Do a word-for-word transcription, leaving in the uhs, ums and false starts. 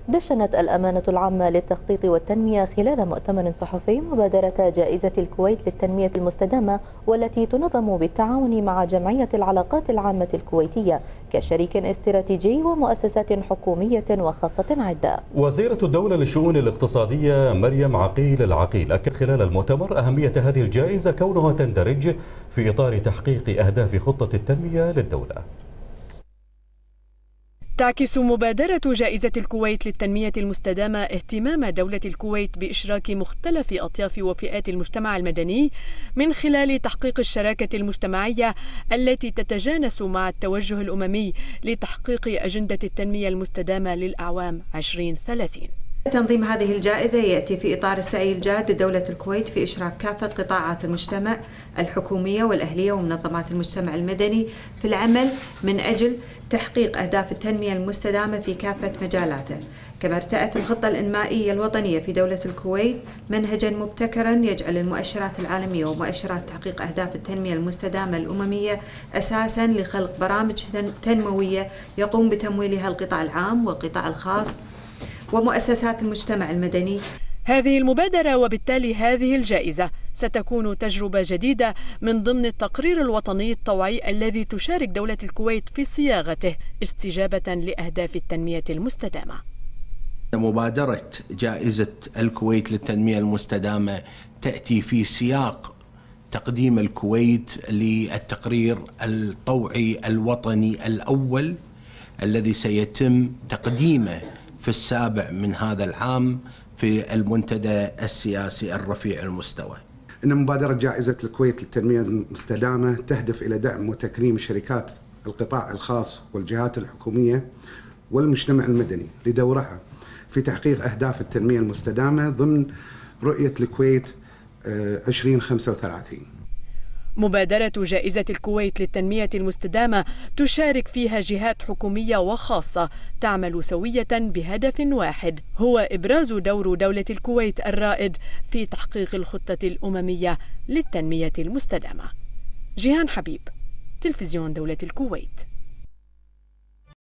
دشنت الأمانة العامة للتخطيط والتنمية خلال مؤتمر صحفي مبادرة جائزة الكويت للتنمية المستدامة، والتي تنظم بالتعاون مع جمعية العلاقات العامة الكويتية كشريك استراتيجي ومؤسسات حكومية وخاصة عدة. وزيرة الدولة للشؤون الاقتصادية مريم عقيل العقيل أكد خلال المؤتمر أهمية هذه الجائزة كونها تندرج في إطار تحقيق أهداف خطة التنمية للدولة. تعكس مبادرة جائزة الكويت للتنمية المستدامة اهتمام دولة الكويت بإشراك مختلف أطياف وفئات المجتمع المدني من خلال تحقيق الشراكة المجتمعية التي تتجانس مع التوجه الأممي لتحقيق أجندة التنمية المستدامة للأعوام عشرين ثلاثين. تنظيم هذه الجائزة يأتي في إطار السعي الجاد لدولة الكويت في إشراك كافة قطاعات المجتمع الحكومية والأهلية ومنظمات المجتمع المدني في العمل من أجل تحقيق أهداف التنمية المستدامة في كافة مجالاته. كما ارتأت الخطة الإنمائية الوطنية في دولة الكويت منهجا مبتكرا يجعل المؤشرات العالمية ومؤشرات تحقيق أهداف التنمية المستدامة الأممية أساسا لخلق برامج تنموية يقوم بتمويلها القطاع العام والقطاع الخاص ومؤسسات المجتمع المدني. هذه المبادرة وبالتالي هذه الجائزة ستكون تجربة جديدة من ضمن التقرير الوطني الطوعي الذي تشارك دولة الكويت في صياغته استجابة لأهداف التنمية المستدامة. مبادرة جائزة الكويت للتنمية المستدامة تأتي في سياق تقديم الكويت للتقرير الطوعي الوطني الأول الذي سيتم تقديمه في السابع من هذا العام في المنتدى السياسي الرفيع المستوى. إن مبادرة جائزة الكويت للتنمية المستدامة تهدف إلى دعم وتكريم شركات القطاع الخاص والجهات الحكومية والمجتمع المدني لدورها في تحقيق أهداف التنمية المستدامة ضمن رؤية الكويت عشرين خمسة وثلاثين. مبادرة جائزة الكويت للتنمية المستدامة تشارك فيها جهات حكومية وخاصة تعمل سوية بهدف واحد، هو إبراز دور دولة الكويت الرائد في تحقيق الخطة الأممية للتنمية المستدامة. جيهان حبيب، تلفزيون دولة الكويت.